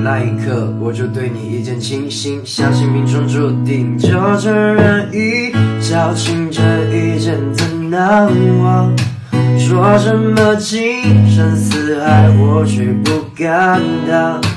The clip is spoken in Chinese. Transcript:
那一刻，我就对你一见倾心，相信命中注定，就这人一交情，这一见怎难忘？说什么情深似海，我却不敢当。